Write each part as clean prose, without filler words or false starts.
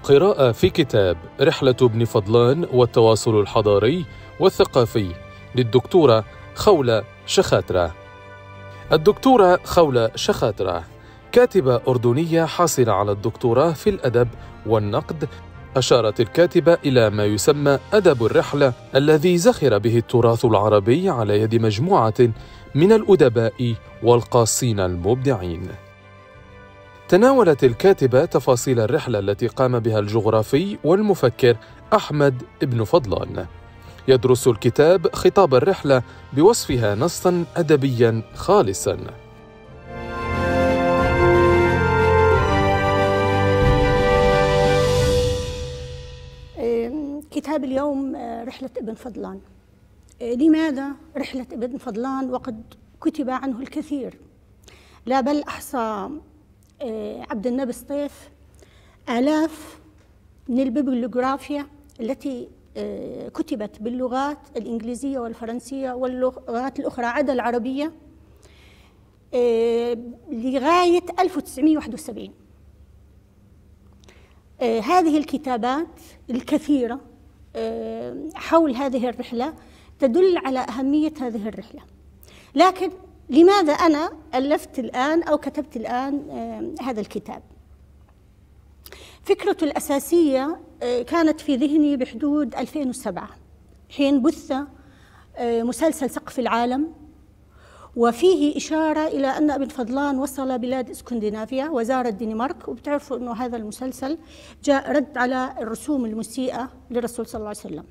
قراءة في كتاب رحلة ابن فضلان والتواصل الحضاري والثقافي للدكتورة خولة شخاترة. الدكتورة خولة شخاترة كاتبة أردنية حاصلة على الدكتوراه في الأدب والنقد. أشارت الكاتبة إلى ما يسمى أدب الرحلة الذي زخر به التراث العربي على يد مجموعة من الأدباء والقاصين المبدعين. تناولت الكاتبة تفاصيل الرحلة التي قام بها الجغرافي والمفكر أحمد بن فضلان. يدرس الكتاب خطاب الرحلة بوصفها نصاً أدبياً خالصاً. كتاب اليوم رحلة ابن فضلان. لماذا رحلة ابن فضلان وقد كتب عنه الكثير؟ لا بل أحصى عبد النبي سطيف آلاف من البيبليوغرافيا التي كتبت باللغات الإنجليزية والفرنسية واللغات الأخرى عدا العربية لغاية 1971. هذه الكتابات الكثيرة حول هذه الرحلة تدل على أهمية هذه الرحلة. لكن لماذا أنا ألفت الآن أو كتبت الآن هذا الكتاب؟ فكرته الأساسية كانت في ذهني بحدود 2007 حين بث مسلسل سقف العالم، وفيه إشارة إلى أن ابن فضلان وصل بلاد اسكندنافيا وزار الدنمارك، وبتعرفوا أنه هذا المسلسل جاء رد على الرسوم المسيئة للرسول صلى الله عليه وسلم.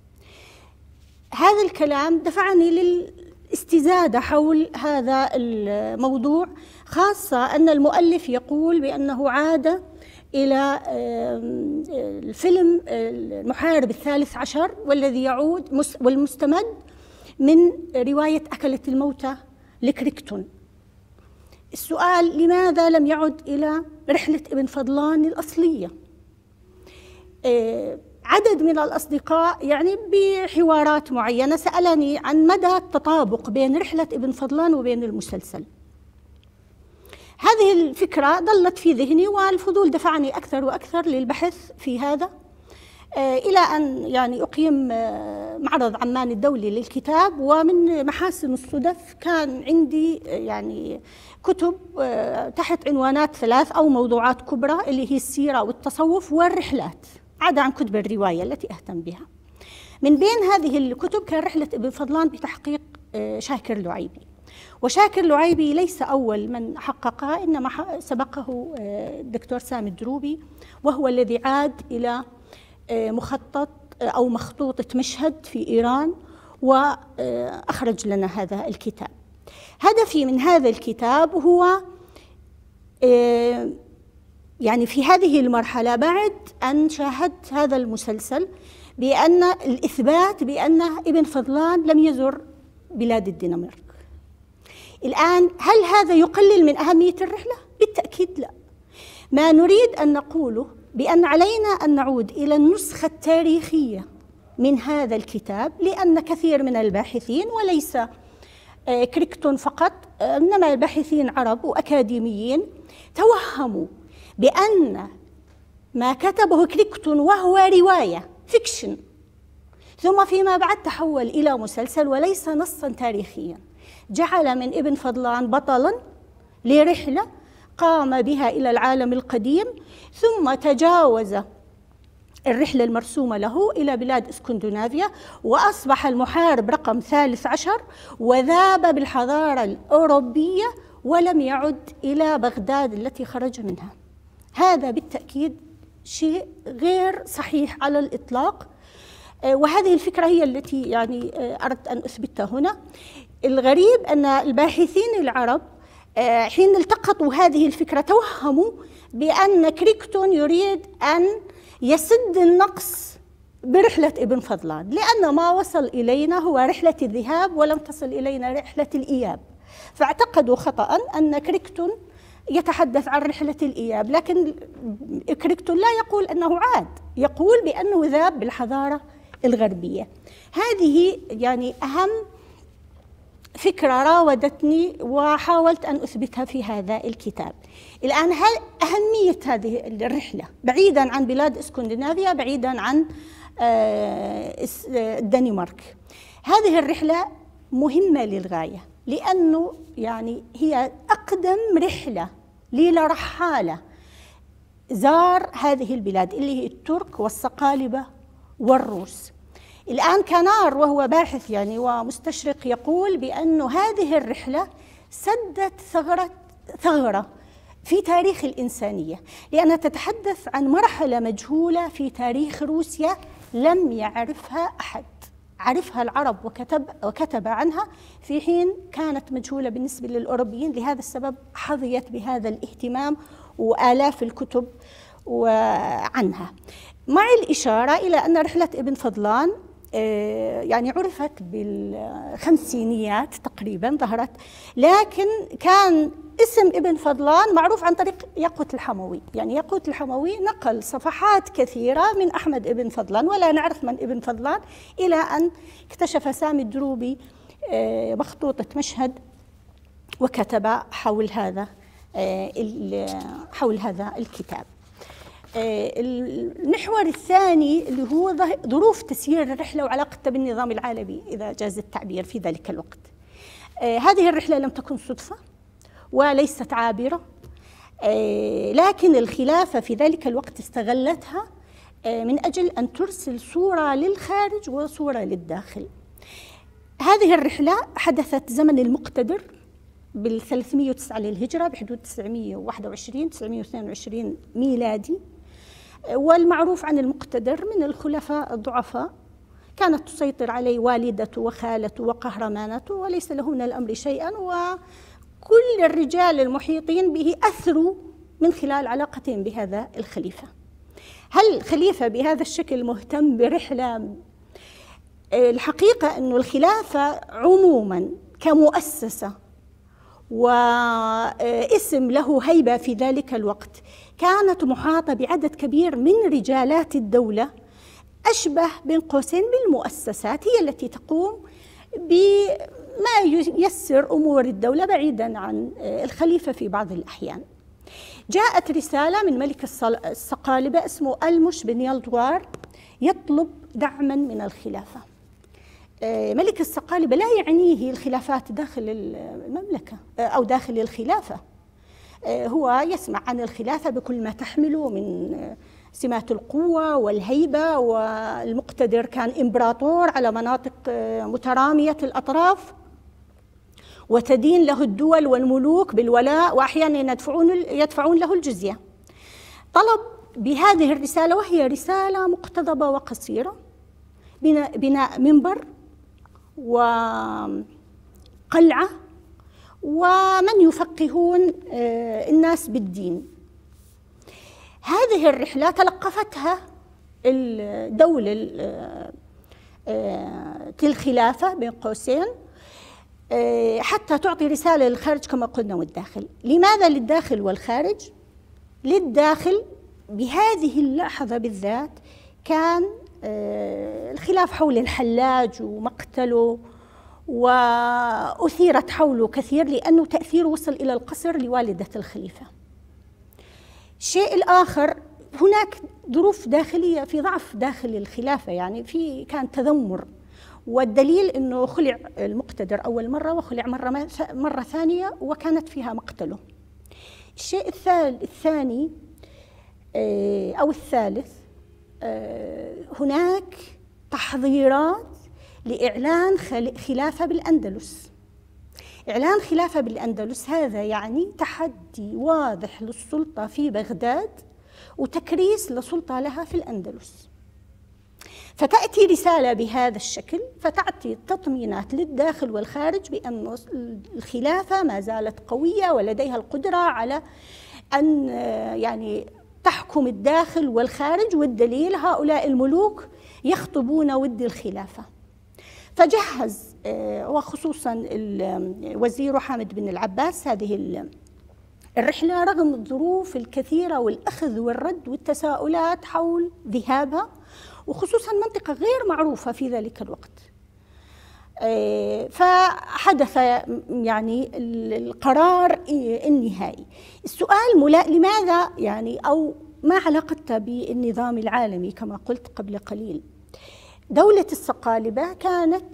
هذا الكلام دفعني للاستزادة حول هذا الموضوع، خاصة أن المؤلف يقول بأنه عاد إلى الفيلم المحارب الثالث عشر والذي يعود والمستمد من رواية أكلة الموتى لكريكتون. السؤال: لماذا لم يعد إلى رحلة ابن فضلان الأصلية؟ عدد من الأصدقاء يعني بحوارات معينة سألني عن مدى التطابق بين رحلة ابن فضلان وبين المسلسل. هذه الفكرة ظلت في ذهني والفضول دفعني أكثر وأكثر للبحث في هذا، إلى أن يعني أقيم معرض عمان الدولي للكتاب، ومن محاسن الصدف كان عندي يعني كتب تحت عنوانات 3 أو موضوعات كبرى اللي هي السيرة والتصوف والرحلات، عدا عن كتب الرواية التي أهتم بها. من بين هذه الكتب كان رحلة ابن فضلان بتحقيق شاكر لعيبي، وشاكر لعيبي ليس أول من حققها، إنما سبقه الدكتور سامي الدروبي، وهو الذي عاد إلى مخطط أو مخطوطة مشهد في إيران وأخرج لنا هذا الكتاب. هدفي من هذا الكتاب هو يعني في هذه المرحلة بعد أن شاهدت هذا المسلسل بأن الإثبات بأن ابن فضلان لم يزر بلاد الدنمارك. الآن هل هذا يقلل من أهمية الرحلة؟ بالتأكيد لا. ما نريد أن نقوله بأن علينا أن نعود إلى النسخة التاريخية من هذا الكتاب، لأن كثير من الباحثين وليس كريكتون فقط إنما الباحثين عرب وأكاديميين توهموا بأن ما كتبه كريكتون وهو رواية فيكشن ثم فيما بعد تحول إلى مسلسل وليس نصا تاريخيا، جعل من ابن فضلان بطلا لرحلة قام بها إلى العالم القديم، ثم تجاوز الرحلة المرسومة له إلى بلاد اسكندنافيا، وأصبح المحارب رقم 13 وذاب بالحضارة الأوروبية ولم يعد إلى بغداد التي خرج منها. هذا بالتأكيد شيء غير صحيح على الإطلاق، وهذه الفكرة هي التي يعني أردت أن أثبتها هنا. الغريب أن الباحثين العرب حين التقطوا هذه الفكرة توهموا بأن كريكتون يريد أن يسد النقص برحلة ابن فضلان، لأن ما وصل إلينا هو رحلة الذهاب ولم تصل إلينا رحلة الإياب، فاعتقدوا خطأ أن كريكتون يتحدث عن رحلة الإياب، لكن كريكتون لا يقول أنه عاد، يقول بأنه ذاب بالحضارة الغربية. هذه يعني أهم فكرة راودتني وحاولت أن أثبتها في هذا الكتاب. الآن أهمية هذه الرحلة بعيداً عن بلاد اسكندنافيا، بعيداً عن الدنمارك. هذه الرحلة مهمة للغاية، لأنه يعني هي أقدم رحلة لرحالة زار هذه البلاد اللي هي الترك والصقالبة والروس. الآن كانار وهو باحث يعني ومستشرق يقول بأن هذه الرحلة سدت ثغرة في تاريخ الإنسانية، لأنها تتحدث عن مرحلة مجهولة في تاريخ روسيا لم يعرفها أحد، عرفها العرب وكتب عنها في حين كانت مجهولة بالنسبة للأوروبيين. لهذا السبب حظيت بهذا الاهتمام وآلاف الكتب عنها، مع الإشارة إلى أن رحلة ابن فضلان يعني عرفت بالخمسينيات تقريبا ظهرت، لكن كان اسم ابن فضلان معروف عن طريق ياقوت الحموي. يعني ياقوت الحموي نقل صفحات كثيرة من أحمد ابن فضلان ولا نعرف من ابن فضلان، إلى أن اكتشف سامي الدروبي مخطوطة مشهد وكتب حول هذا الكتاب. المحور الثاني اللي هو ظروف تسيير الرحلة وعلاقتها بالنظام العالمي إذا جاز التعبير في ذلك الوقت. هذه الرحلة لم تكن صدفة وليست عابرة، لكن الخلافة في ذلك الوقت استغلتها من أجل أن ترسل صورة للخارج وصورة للداخل. هذه الرحلة حدثت زمن المقتدر بال309 للهجرة بحدود 921-922 ميلادي. والمعروف عن المقتدر من الخلفاء الضعفاء، كانت تسيطر عليه والدته وخالته وقهرمانته وليس له من الأمر شيئا، وكل الرجال المحيطين به أثروا من خلال علاقتهم بهذا الخليفة. هل الخليفة بهذا الشكل مهتم برحلة؟ الحقيقة أن الخلافة عموما كمؤسسة واسم له هيبة في ذلك الوقت كانت محاطة بعدد كبير من رجالات الدولة، أشبه بين قوسين بالمؤسسات، هي التي تقوم بما ييسر أمور الدولة بعيدا عن الخليفة في بعض الأحيان. جاءت رسالة من ملك الصقالبة اسمه ألمش بن يلدوار يطلب دعما من الخلافة. ملك الصقالبة لا يعنيه الخلافات داخل المملكة أو داخل الخلافة، هو يسمع عن الخلافة بكل ما تحمله من سمات القوة والهيبة، والمقتدر كان إمبراطور على مناطق مترامية الأطراف وتدين له الدول والملوك بالولاء وأحيانا يدفعون له الجزية. طلب بهذه الرسالة، وهي رسالة مقتضبة وقصيرة، بناء منبر وقلعة ومن يفقهون الناس بالدين. هذه الرحلة تلقفتها الدولة الخلافة بين قوسين حتى تعطي رسالة للخارج كما قلنا والداخل. لماذا للداخل والخارج؟ للداخل بهذه اللحظة بالذات كان الخلاف حول الحلاج ومقتله، وأثيرت حوله كثير لأنه تأثيره وصل إلى القصر لوالدة الخليفة. الشيء الآخر، هناك ظروف داخلية في ضعف داخل الخلافة، يعني كان تذمر، والدليل أنه خلع المقتدر أول مرة وخلع مرة ثانية وكانت فيها مقتله. الشيء الثاني أو الثالث، هناك تحضيرات لإعلان خلافة بالأندلس. إعلان خلافة بالأندلس هذا يعني تحدي واضح للسلطة في بغداد وتكريس لسلطة لها في الأندلس. فتأتي رسالة بهذا الشكل فتعطي تطمينات للداخل والخارج بأن الخلافة ما زالت قوية ولديها القدرة على أن يعني تحكم الداخل والخارج، والدليل هؤلاء الملوك يخطبون ود الخلافة. فجهز وخصوصا الوزير حامد بن العباس هذه الرحلة رغم الظروف الكثيرة والأخذ والرد والتساؤلات حول ذهابها، وخصوصا منطقة غير معروفة في ذلك الوقت. فحدث يعني القرار النهائي. السؤال لماذا يعني أو ما علاقتها بالنظام العالمي؟ كما قلت قبل قليل، دولة الصقالبة كانت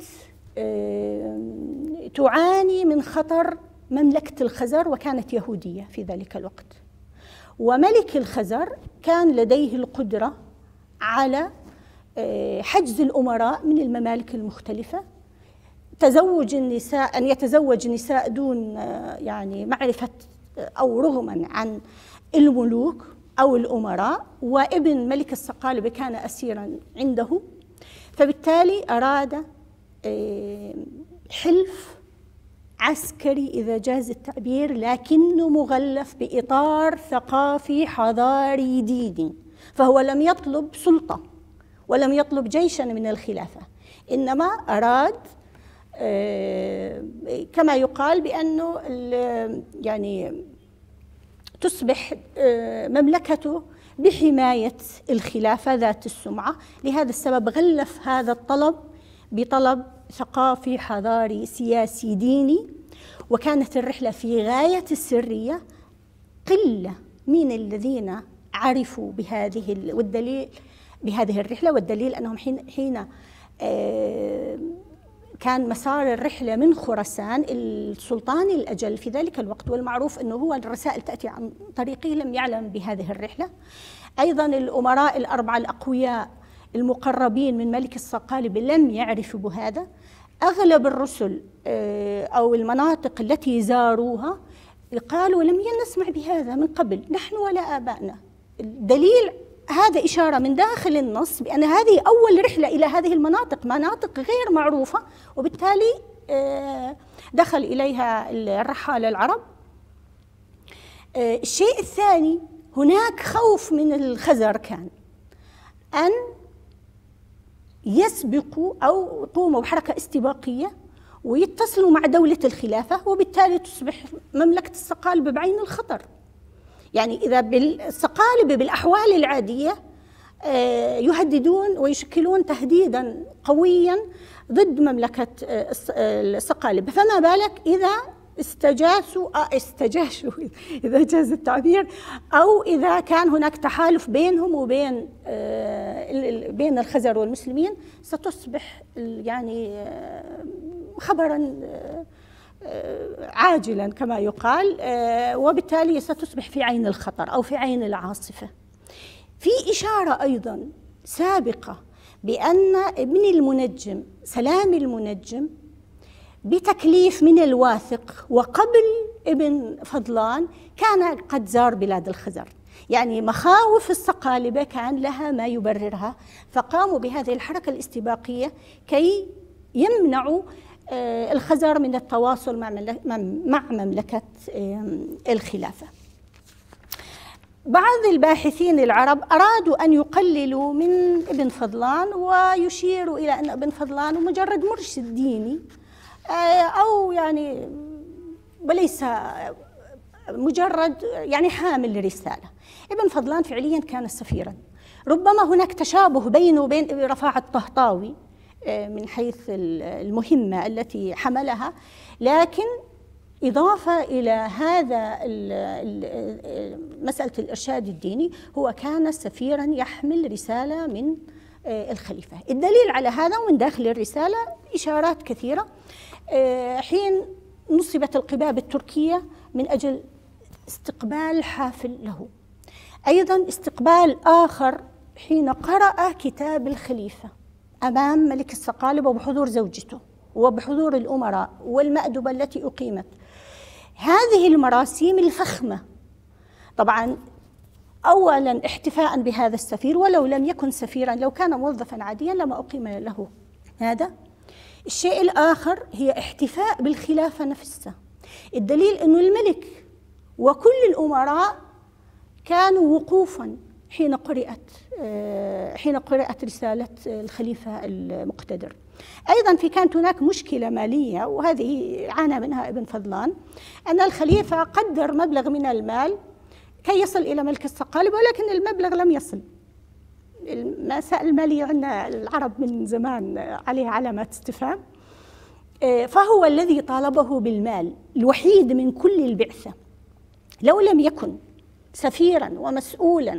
تعاني من خطر مملكة الخزر، وكانت يهودية في ذلك الوقت، وملك الخزر كان لديه القدرة على حجز الأمراء من الممالك المختلفة، تزوج النساء، أن يتزوج نساء دون يعني معرفة أو رغما عن الملوك أو الأمراء، وابن ملك الصقالبة كان أسيرا عنده، فبالتالي أراد حلف عسكري إذا جاز التعبير، لكنه مغلف بإطار ثقافي حضاري ديني، فهو لم يطلب سلطة ولم يطلب جيشا من الخلافة، إنما أراد كما يقال بأنه يعني تصبح مملكته بحماية الخلافة ذات السمعة. لهذا السبب غلف هذا الطلب بطلب ثقافي حضاري سياسي ديني، وكانت الرحلة في غاية السرية، قلة من الذين عرفوا بهذه الرحلة، والدليل أنهم حين كان مسار الرحلة من خراسان، السلطان الأجل في ذلك الوقت، والمعروف أنه هو الرسائل تأتي عن طريقه، لم يعلم بهذه الرحلة. أيضا الأمراء الأربعة الأقوياء المقربين من ملك الصقالبة لم يعرفوا بهذا. أغلب الرسل أو المناطق التي زاروها قالوا لم نسمع بهذا من قبل نحن ولا آبائنا. الدليل هذا إشارة من داخل النص بأن هذه أول رحلة إلى هذه المناطق، مناطق غير معروفة، وبالتالي دخل إليها الرحالة العرب. الشيء الثاني، هناك خوف من الخزر كان أن يسبقوا أو يقوموا بحركة استباقية ويتصلوا مع دولة الخلافة، وبالتالي تصبح مملكة الصقالبة بعين الخطر. يعني إذا بالصقالبة بالأحوال العادية يهددون ويشكلون تهديدا قويا ضد مملكة الصقالبة، فما بالك إذا استجاشوا إذا جاز التعبير، أو إذا كان هناك تحالف بينهم وبين بين الخزر والمسلمين، ستصبح يعني خبرا عاجلا كما يقال، وبالتالي ستصبح في عين الخطر أو في عين العاصفة. في إشارة أيضا سابقة بأن ابن المنجم سلام المنجم بتكليف من الواثق وقبل ابن فضلان كان قد زار بلاد الخزر، يعني مخاوف الصقالبة كان لها ما يبررها، فقاموا بهذه الحركة الاستباقية كي يمنعوا الخزر من التواصل مع مملكة الخلافة. بعض الباحثين العرب أرادوا أن يقللوا من ابن فضلان ويشيروا إلى أن ابن فضلان مجرد مرشد ديني أو يعني وليس مجرد يعني حامل رسالة. ابن فضلان فعليا كان سفيرا، ربما هناك تشابه بينه وبين رفاعة الطهطاوي من حيث المهمة التي حملها، لكن إضافة إلى هذا مسألة الإرشاد الديني، هو كان سفيرا يحمل رسالة من الخليفة. الدليل على هذا ومن داخل الرسالة إشارات كثيرة. حين نصبت القباب التركية من أجل استقبال حافل له، أيضا استقبال آخر حين قرأ كتاب الخليفة أمام ملك الصقالبة وبحضور زوجته وبحضور الأمراء والمأدبة التي أقيمت. هذه المراسيم الفخمة طبعا أولا احتفاء بهذا السفير، ولو لم يكن سفيرا، لو كان موظفا عاديا لما أقيم له هذا. الشيء الآخر هي احتفاء بالخلافة نفسها. الدليل أنه الملك وكل الأمراء كانوا وقوفا حين قرأت رسالة الخليفة المقتدر. أيضا كانت هناك مشكلة مالية، وهذه عانى منها ابن فضلان، أن الخليفة قدر مبلغ من المال كي يصل إلى ملك الصقالبة، ولكن المبلغ لم يصل. المسائل المالية عندنا العرب من زمان عليها علامات استفهام. فهو الذي طالبه بالمال الوحيد من كل البعثة. لو لم يكن سفيرا ومسؤولا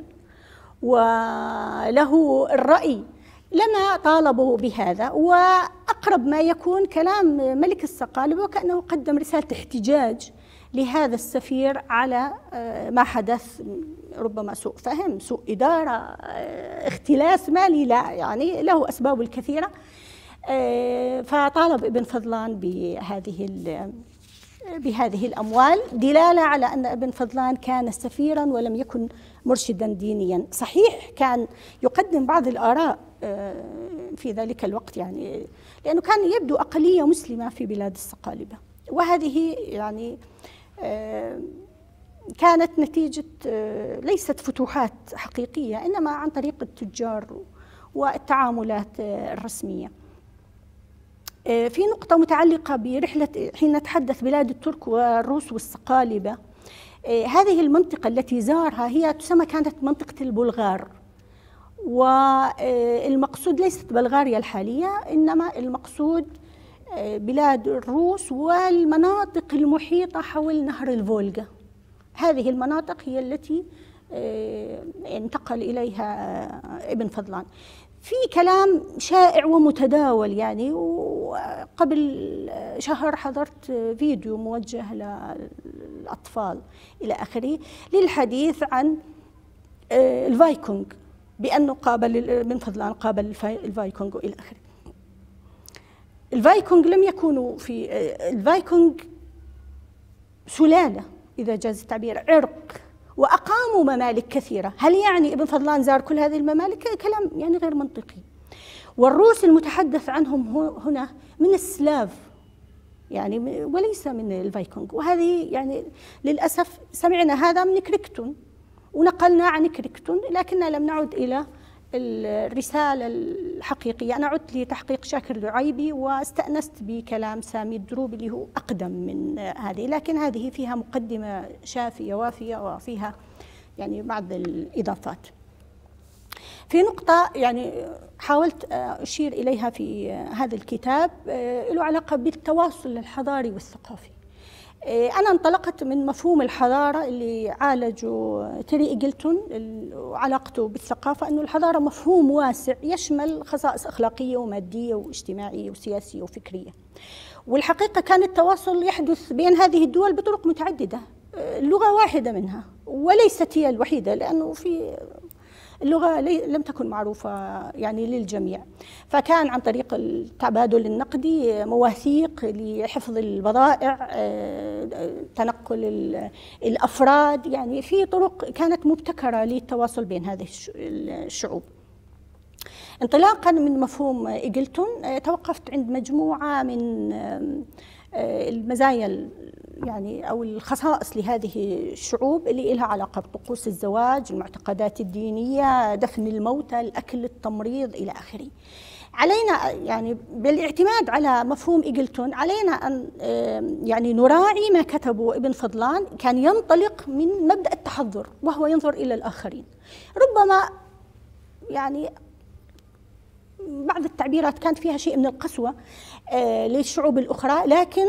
وله الرأي لما طالبه بهذا. وأقرب ما يكون كلام ملك الصقالبة وكأنه قدم رسالة احتجاج لهذا السفير على ما حدث، ربما سوء فهم، سوء إدارة، اختلاس مالي، لا يعني له أسباب الكثيرة. فطالب ابن فضلان بهذه الأموال، دلالة على أن ابن فضلان كان سفيرا ولم يكن مرشدا دينيا. صحيح كان يقدم بعض الآراء في ذلك الوقت، يعني لأنه كان يبدو أقلية مسلمة في بلاد الصقالبة، وهذه يعني كانت نتيجة ليست فتوحات حقيقية، إنما عن طريق التجار والتعاملات الرسمية. في نقطة متعلقة برحلة حين نتحدث بلاد الترك والروس والصقالبة، هذه المنطقة التي زارها هي تسمى كانت منطقة البلغار، والمقصود ليست بلغاريا الحالية، إنما المقصود بلاد الروس والمناطق المحيطة حول نهر الفولغا. هذه المناطق هي التي انتقل إليها ابن فضلان. في كلام شائع ومتداول، يعني وقبل شهر حضرت فيديو موجه للأطفال إلى آخره للحديث عن الفايكونغ، بأنه قابل ابن فضلان قابل الفايكونغ إلى آخره. الفايكونغ لم يكونوا في الفايكونغ سلالة إذا جاز التعبير، عرق، وأقاموا ممالك كثيرة. هل يعني ابن فضلان زار كل هذه الممالك؟ كلام يعني غير منطقي. والروس المتحدث عنهم هنا من السلاف يعني، وليس من الفايكونغ. وهذه يعني للأسف سمعنا هذا من كريكتون ونقلنا عن كريكتون، لكننا لم نعد إلى الرسالة الحقيقية. أنا عدت لتحقيق شاكر العيبي واستأنست بكلام سامي الدروبي اللي هو أقدم من هذه، لكن هذه فيها مقدمة شافية وافية وفيها يعني بعض الإضافات. في نقطة يعني حاولت أشير إليها في هذا الكتاب له علاقة بالتواصل الحضاري والثقافي. أنا انطلقت من مفهوم الحضارة اللي عالجه تيري إيجلتون وعلاقته بالثقافة، أنه الحضارة مفهوم واسع يشمل خصائص أخلاقية ومادية واجتماعية وسياسية وفكرية. والحقيقة كان التواصل يحدث بين هذه الدول بطرق متعددة، اللغة واحدة منها وليست هي الوحيدة، لأنه في اللغة لم تكن معروفة يعني للجميع. فكان عن طريق التبادل النقدي، مواثيق لحفظ البضائع، تنقل الأفراد، يعني في طرق كانت مبتكرة للتواصل بين هذه الشعوب. انطلاقا من مفهوم إيجلتون توقفت عند مجموعة من المزايا يعني أو الخصائص لهذه الشعوب اللي لها علاقة بطقوس الزواج، المعتقدات الدينية، دفن الموتى، الأكل، التمريض إلى آخره. علينا يعني بالاعتماد على مفهوم إيجلتون علينا أن يعني نراعي ما كتبه ابن فضلان. كان ينطلق من مبدأ التحضر، وهو ينظر إلى الآخرين. ربما يعني بعض التعبيرات كانت فيها شيء من القسوة للشعوب الأخرى، لكن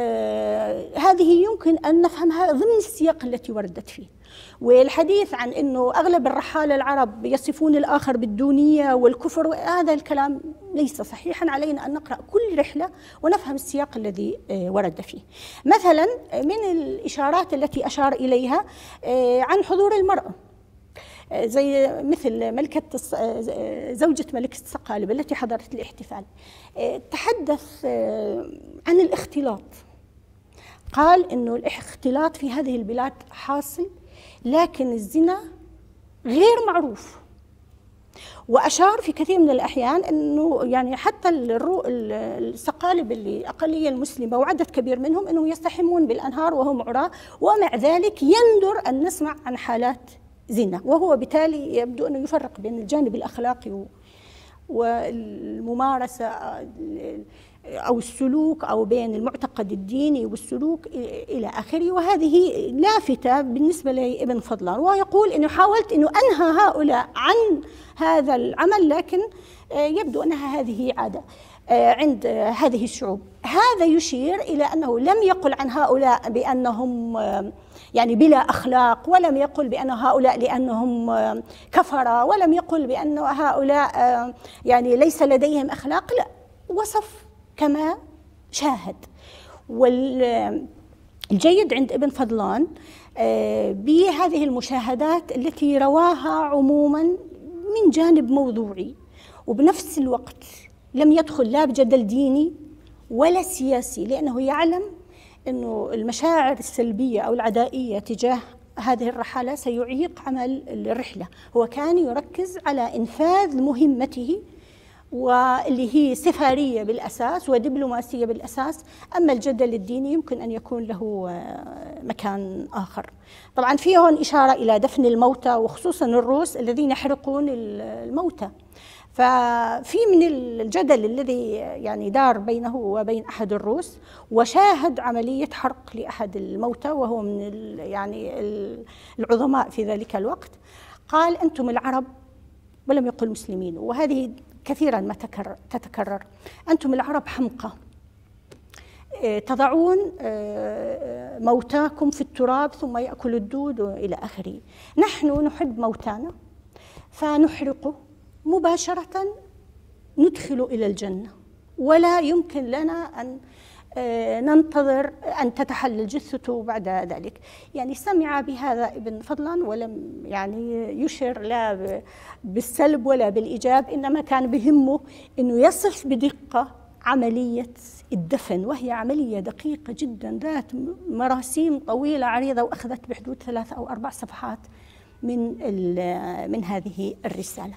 هذه يمكن أن نفهمها ضمن السياق التي وردت فيه. والحديث عن أنه أغلب الرحالة العرب يصفون الآخر بالدونية والكفر، هذا الكلام ليس صحيحا. علينا أن نقرأ كل رحلة ونفهم السياق الذي ورد فيه. مثلا من الإشارات التي أشار إليها عن حضور المرأة، زي مثل زوجة ملكة الصقالبة التي حضرت الاحتفال، تحدث عن الاختلاط. قال إنه الاختلاط في هذه البلاد حاصل، لكن الزنا غير معروف. وأشار في كثير من الأحيان أنه يعني حتى الصقالب اللي أقلية المسلمة وعدد كبير منهم أنهم يستحمون بالأنهار وهم عراة، ومع ذلك يندر أن نسمع عن حالات زنا. وهو بالتالي يبدو أنه يفرق بين الجانب الأخلاقي والممارسة أو السلوك أو بين المعتقد الديني والسلوك إلى آخره. وهذه لافتة بالنسبة لابن فضلان، ويقول أنه حاولت أنه أنهى هؤلاء عن هذا العمل، لكن يبدو أنها هذه عادة عند هذه الشعوب. هذا يشير إلى أنه لم يقل عن هؤلاء بأنهم يعني بلا أخلاق، ولم يقل بأن هؤلاء لأنهم كفرة، ولم يقل بأن هؤلاء يعني ليس لديهم أخلاق، لا، وصف كما شاهد. والجيد عند ابن فضلان بهذه المشاهدات التي رواها عموما من جانب موضوعي، وبنفس الوقت لم يدخل لا بجدل ديني ولا سياسي، لأنه يعلم أنه المشاعر السلبية أو العدائية تجاه هذه الرحالة سيعيق عمل الرحلة. هو كان يركز على إنفاذ مهمته، واللي هي سفارية بالأساس ودبلوماسية بالأساس. أما الجدل الديني يمكن أن يكون له مكان آخر. طبعا في هون إشارة إلى دفن الموتى، وخصوصا الروس الذين يحرقون الموتى. ففي من الجدل الذي يعني دار بينه وبين أحد الروس، وشاهد عملية حرق لأحد الموتى وهو من يعني العظماء في ذلك الوقت، قال: أنتم العرب، ولم يقل مسلمين، وهذه كثيرا ما تتكرر، أنتم العرب حمقى، تضعون موتاكم في التراب ثم يأكل الدود إلى آخره. نحن نحب موتانا فنحرقه مباشرة، ندخل إلى الجنة، ولا يمكن لنا أن ننتظر أن تتحلل جثته بعد ذلك. يعني سمع بهذا ابن فضلان ولم يعني يشر لا بالسلب ولا بالإيجاب، إنما كان بهمه أنه يصف بدقة عملية الدفن، وهي عملية دقيقة جدا ذات مراسيم طويلة عريضة، وأخذت بحدود 3 أو 4 صفحات من هذه الرسالة.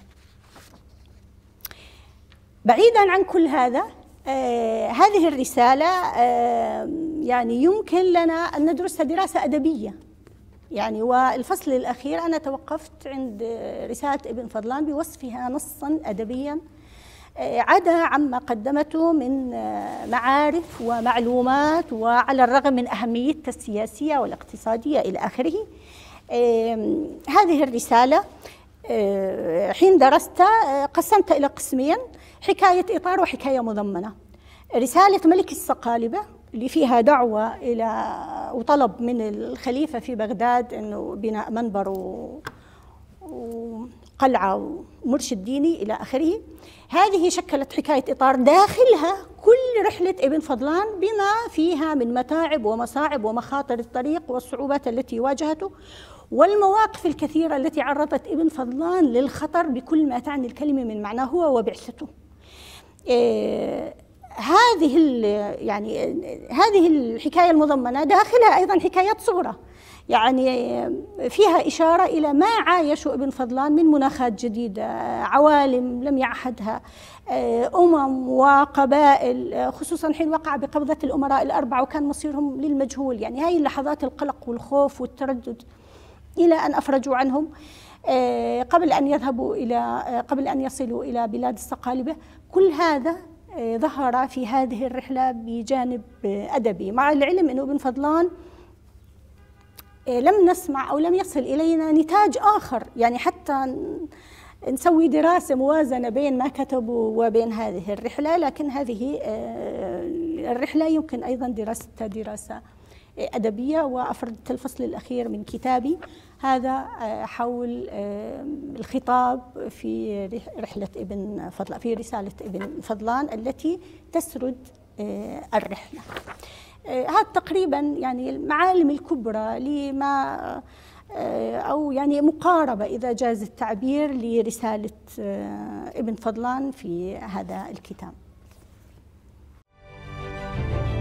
بعيدا عن كل هذا، هذه الرسالة يعني يمكن لنا أن ندرسها دراسة أدبية يعني. والفصل الأخير أنا توقفت عند رسالة ابن فضلان بوصفها نصا أدبيا، عدا عما قدمته من معارف ومعلومات، وعلى الرغم من أهميتها السياسية والاقتصادية إلى آخره. هذه الرسالة حين درستها قسمتها إلى قسمين: حكاية إطار وحكاية مضمنة. رسالة ملك الصقالبة اللي فيها دعوة إلى وطلب من الخليفة في بغداد أنه بناء منبر وقلعة ومرشد ديني إلى آخره. هذه شكلت حكاية إطار داخلها كل رحلة ابن فضلان بما فيها من متاعب ومصاعب ومخاطر الطريق والصعوبات التي واجهته، والمواقف الكثيرة التي عرضت ابن فضلان للخطر بكل ما تعني الكلمة من معناه هو وبعثته. هذه الحكاية المضمنة داخلها أيضا حكايات صغرى، يعني فيها إشارة إلى ما عايشه ابن فضلان من مناخات جديدة، عوالم لم يعهدها، وقبائل، خصوصا حين وقع بقبضة الأمراء ال4 وكان مصيرهم للمجهول. يعني هاي اللحظات القلق والخوف والتردد إلى أن أفرجوا عنهم قبل أن يصلوا إلى بلاد الصقالبة. كل هذا ظهر في هذه الرحلة بجانب أدبي، مع العلم أنه ابن فضلان لم نسمع أو لم يصل إلينا نتاج آخر، يعني حتى نسوي دراسة موازنة بين ما كتبوا وبين هذه الرحلة. لكن هذه الرحلة يمكن أيضا دراستها دراسة أدبية، وأفردت الفصل الأخير من كتابي هذا حول الخطاب في رحلة ابن فضلان، في رسالة ابن فضلان التي تسرد الرحلة. هذا تقريبا يعني المعالم الكبرى لما أو يعني مقاربة إذا جاز التعبير لرسالة ابن فضلان في هذا الكتاب.